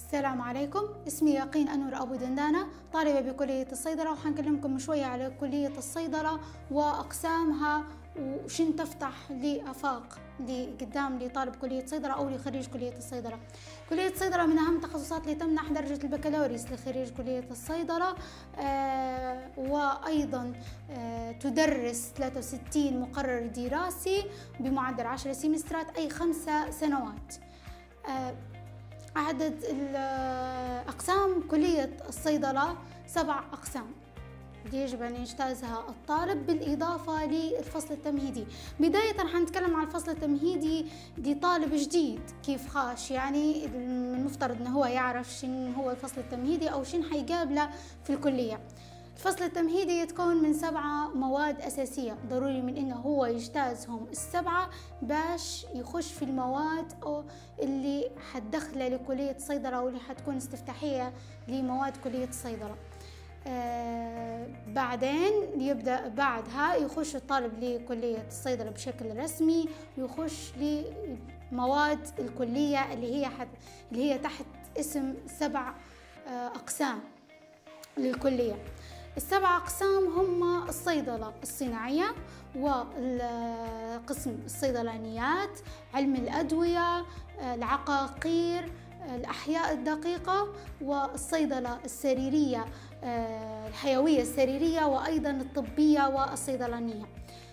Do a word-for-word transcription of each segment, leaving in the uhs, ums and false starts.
السلام عليكم، اسمي يقين أنور أبو دندانة، طالبة بكلية الصيدلة، وحنكلمكم شوية على كلية الصيدلة وأقسامها وشن تفتح لآفاق لقدام لطالب كلية صيدلة أو لخريج كلية الصيدلة. كلية الصيدلة من أهم التخصصات اللي تمنح درجة البكالوريوس لخريج كلية الصيدلة، آه وأيضا آه تدرس ثلاثة وستين مقرر دراسي بمعدل عشر سيمسترات أي خمسة سنوات. آه عدد أقسام كلية الصيدلة سبع أقسام يجب أن يجتازها الطالب بالإضافة للفصل التمهيدي. بداية حنتكلم عن الفصل التمهيدي لطالب جديد كيف خاش، يعني المفترض أنه هو يعرف شن هو الفصل التمهيدي أو شن حيقابله في الكلية. الفصل التمهيدي يتكون من سبعة مواد أساسية، ضروري من إنه هو يجتازهم السبعة باش يخش في المواد أو اللي حتدخله لكلية الصيدلة واللي حتكون استفتاحية لمواد كلية الصيدلة. آه بعدين يبدأ بعدها يخش الطالب لكلية الصيدلة بشكل رسمي، ويخش لمواد الكلية اللي هي حت اللي هي تحت اسم سبع آه أقسام للكلية. السبع أقسام هم الصيدلة الصناعية، وقسم الصيدلانيات، علم الأدوية، العقاقير، الأحياء الدقيقة، والصيدلة السريرية الحيوية السريرية، وأيضا الطبية والصيدلانية.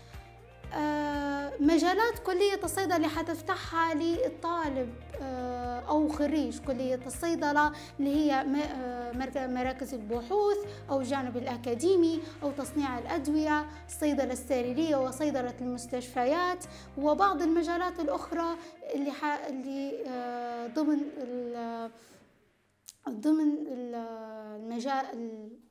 مجالات كلية الصيدلة اللي حتفتحها للطالب أو خريج كلية الصيدلة اللي هي مراكز البحوث أو الجانب الأكاديمي أو تصنيع الأدوية، الصيدلة السريرية وصيدلة المستشفيات، وبعض المجالات الأخرى اللي ح... اللي ضمن ال... ضمن المجال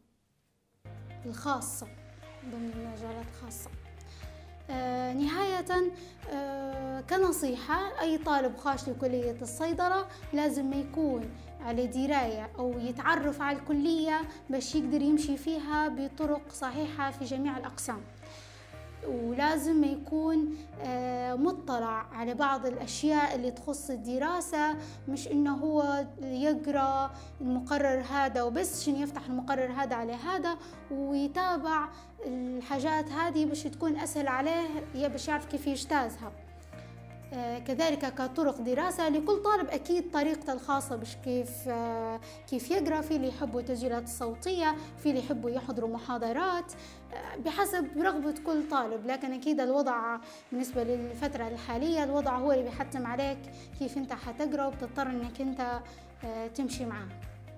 الخاصة ضمن المجالات الخاصة. آه نهاية آه كنصيحة، أي طالب خاش لكلية الصيدلة لازم ما يكون على دراية أو يتعرف على الكلية باش يقدر يمشي فيها بطرق صحيحة في جميع الأقسام، ولازم يكون آه مطلع على بعض الأشياء اللي تخص الدراسة، مش إنه هو يقرأ المقرر هذا وبس عشان يفتح المقرر هذا على هذا ويتابع الحاجات هذه باش تكون أسهل عليه باش يعرف كيف يجتازها. آه كذلك كطرق دراسة لكل طالب أكيد طريقته الخاصة باش كيف آه كيف يقرأ. في اللي يحبوا التسجيلات الصوتية، في اللي يحبوا يحضروا محاضرات، آه بحسب رغبة كل طالب، لكن أكيد الوضع بالنسبة للفترة الحالية الوضع هو اللي بيحتم عليك كيف أنت حتقرأ، وبتضطر أنك أنت آه تمشي معاه.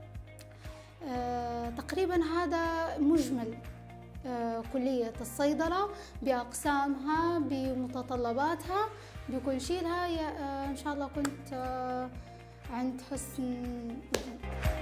آه تقريبا هذا مجمل آه كلية الصيدلة بأقسامها بمتطلباتها بكل شيء لها. آه إن شاء الله كنت آه عند حسن